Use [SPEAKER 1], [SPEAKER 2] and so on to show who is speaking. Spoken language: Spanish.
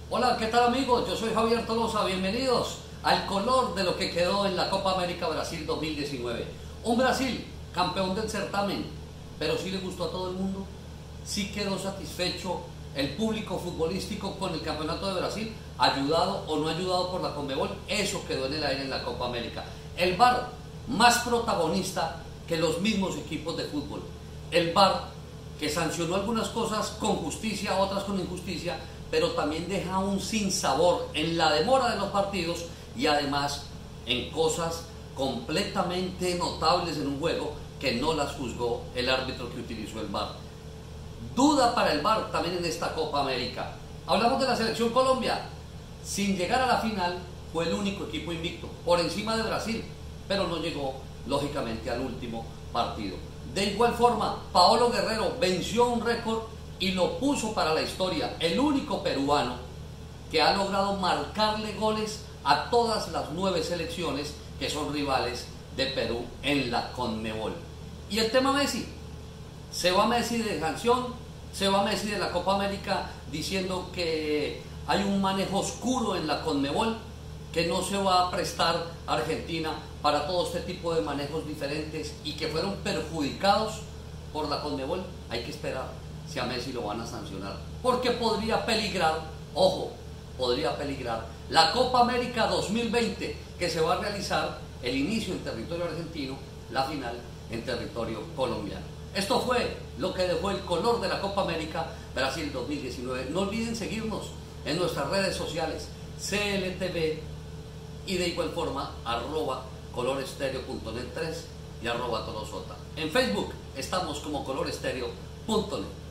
[SPEAKER 1] Hola, ¿qué tal amigos? Yo soy Javier Tolosa, bienvenidos al color de lo que quedó en la Copa América Brasil 2019. Un Brasil campeón del certamen, pero sí le gustó a todo el mundo, sí quedó satisfecho el público futbolístico con el campeonato de Brasil, ayudado o no ayudado por la Conmebol. Eso quedó en el aire en la Copa América. El VAR más protagonista que los mismos equipos de fútbol. El VAR que sancionó algunas cosas con justicia, otras con injusticia, pero también deja un sinsabor en la demora de los partidos y además en cosas completamente notables en un juego que no las juzgó el árbitro que utilizó el VAR. Duda para el VAR también en esta Copa América. Hablamos de la selección Colombia. Sin llegar a la final, fue el único equipo invicto, por encima de Brasil, pero no llegó lógicamente al último partido. De igual forma, Paolo Guerrero venció un récord y lo puso para la historia, el único peruano que ha logrado marcarle goles a todas las 9 selecciones que son rivales de Perú en la Conmebol. Y el tema Messi, se va Messi de sanción, se va Messi de la Copa América diciendo que hay un manejo oscuro en la Conmebol, que no se va a prestar a Argentina para todo este tipo de manejos diferentes y que fueron perjudicados por la Conmebol. Hay que esperar si a Messi lo van a sancionar, porque podría peligrar, ojo, podría peligrar la Copa América 2020, que se va a realizar el inicio en territorio argentino, la final en territorio colombiano. Esto fue lo que dejó el color de la Copa América Brasil 2019. No olviden seguirnos en nuestras redes sociales, CLTV, y de igual forma @colorestereo.net3 y @tolosota. En Facebook estamos como colorestereo.net.